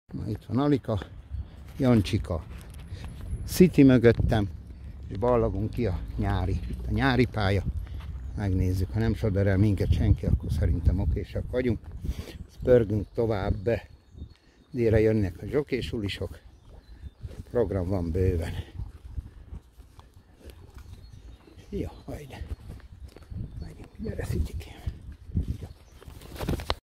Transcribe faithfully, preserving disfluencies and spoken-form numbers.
Na, itt van Alika, Jancsika, City mögöttem, és ballagunk ki a nyári, a nyári pálya. Megnézzük, ha nem sodor el minket senki, akkor szerintem okésak vagyunk. Pörgünk tovább, délre jönnek a zsokésulisok, program van bőven. Jó, hajde. Megyünk, gyere Szitykém.